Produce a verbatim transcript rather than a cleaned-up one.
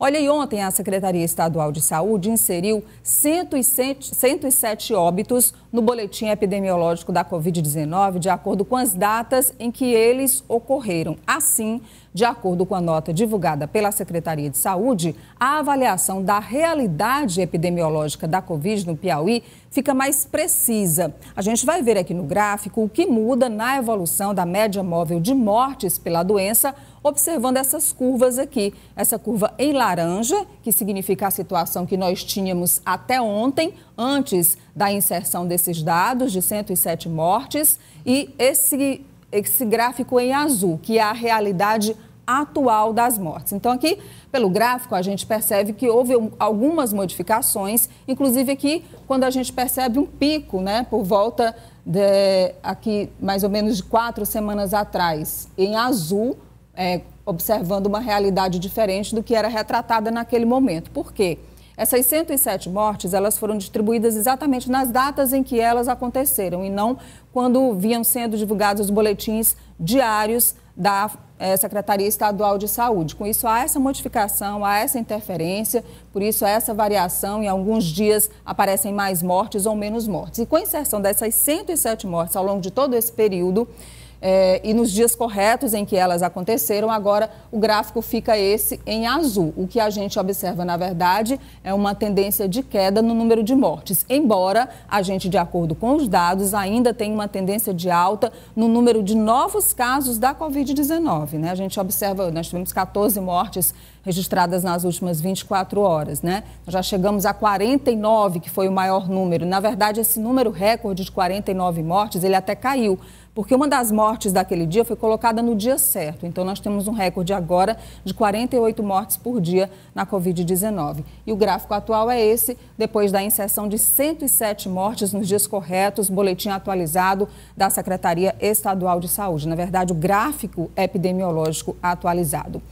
Olha, e ontem a Secretaria Estadual de Saúde inseriu cento e sete óbitos no boletim epidemiológico da covid dezenove, de acordo com as datas em que eles ocorreram. Assim, de acordo com a nota divulgada pela Secretaria de Saúde, a avaliação da realidade epidemiológica da Covid no Piauí fica mais precisa. A gente vai ver aqui no gráfico o que muda na evolução da média móvel de mortes pela doença, observando essas curvas aqui. Essa curva em laranja, que significa a situação que nós tínhamos até ontem, antes da inserção desses dados de cento e sete mortes, e esse esse gráfico em azul, que é a realidade atual das mortes. Então, aqui, pelo gráfico, a gente percebe que houve algumas modificações, inclusive aqui, quando a gente percebe um pico, né, por volta de, aqui, mais ou menos de quatro semanas atrás, em azul, é, observando uma realidade diferente do que era retratada naquele momento. Por quê? Essas cento e sete mortes, elas foram distribuídas exatamente nas datas em que elas aconteceram e não quando vinham sendo divulgados os boletins diários da é, Secretaria Estadual de Saúde. Com isso, há essa modificação, há essa interferência, por isso há essa variação. Em alguns dias aparecem mais mortes ou menos mortes. E com a inserção dessas cento e sete mortes ao longo de todo esse período, É, e nos dias corretos em que elas aconteceram, agora o gráfico fica esse em azul. O que a gente observa, na verdade, é uma tendência de queda no número de mortes, embora a gente, de acordo com os dados, ainda tenha uma tendência de alta no número de novos casos da covid dezenove, né? A gente observa, nós tivemos quatorze mortes registradas nas últimas vinte e quatro horas, né? Nós já chegamos a quarenta e nove, que foi o maior número. Na verdade, esse número recorde de quarenta e nove mortes, ele até caiu, porque uma das mortes daquele dia foi colocada no dia certo. Então, nós temos um recorde agora de quarenta e oito mortes por dia na covid dezenove. E o gráfico atual é esse, depois da inserção de cento e sete mortes nos dias corretos, boletim atualizado da Secretaria Estadual de Saúde. Na verdade, o gráfico epidemiológico atualizado.